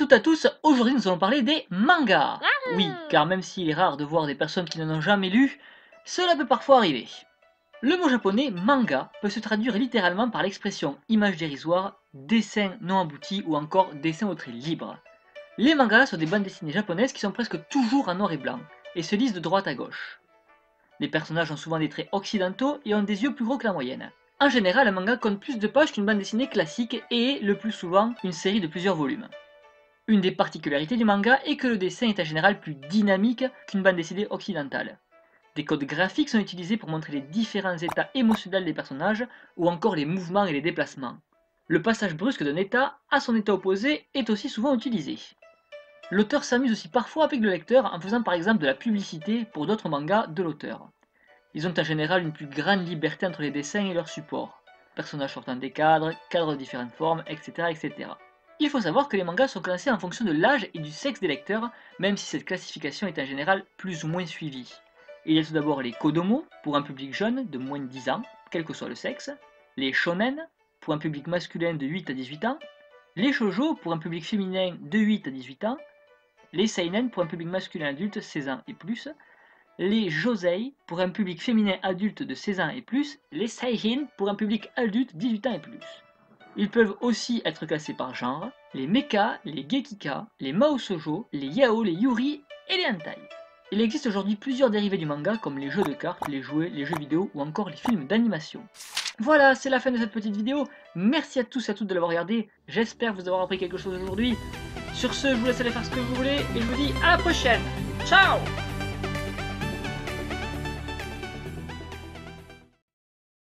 toutes et à tous, aujourd'hui nous allons parler des mangas. Oui, Ah! car même s'il est rare de voir des personnes qui n'en ont jamais lu, cela peut parfois arriver. Le mot japonais manga peut se traduire littéralement par l'expression image dérisoire, dessin non abouti ou encore dessin au trait libre. Les mangas sont des bandes dessinées japonaises qui sont presque toujours en noir et blanc et se lisent de droite à gauche. Les personnages ont souvent des traits occidentaux et ont des yeux plus gros que la moyenne. En général, un manga compte plus de pages qu'une bande dessinée classique et est, le plus souvent, une série de plusieurs volumes. Une des particularités du manga est que le dessin est en général plus dynamique qu'une bande dessinée occidentale. Des codes graphiques sont utilisés pour montrer les différents états émotionnels des personnages ou encore les mouvements et les déplacements. Le passage brusque d'un état à son état opposé est aussi souvent utilisé. L'auteur s'amuse aussi parfois avec le lecteur en faisant par exemple de la publicité pour d'autres mangas de l'auteur. Ils ont en général une plus grande liberté entre les dessins et leurs supports. Personnages sortant des cadres, cadres de différentes formes, etc., etc. Il faut savoir que les mangas sont classés en fonction de l'âge et du sexe des lecteurs, même si cette classification est en général plus ou moins suivie. Il y a tout d'abord les kodomo, pour un public jeune de moins de 10 ans, quel que soit le sexe, les shonen, pour un public masculin de 8 à 18 ans, les shoujo, pour un public féminin de 8 à 18 ans, les seinen, pour un public masculin adulte 16 ans et plus, les josei, pour un public féminin adulte de 16 ans et plus, les seijin, pour un public adulte 18 ans et plus. Ils peuvent aussi être classés par genre, les mecha, les gekika, les maoshoujo, les yao, les yuri et les hentai. Il existe aujourd'hui plusieurs dérivés du manga comme les jeux de cartes, les jouets, les jeux vidéo ou encore les films d'animation. Voilà, c'est la fin de cette petite vidéo. Merci à tous et à toutes de l'avoir regardé. J'espère vous avoir appris quelque chose aujourd'hui. Sur ce, je vous laisse aller faire ce que vous voulez et je vous dis à la prochaine. Ciao!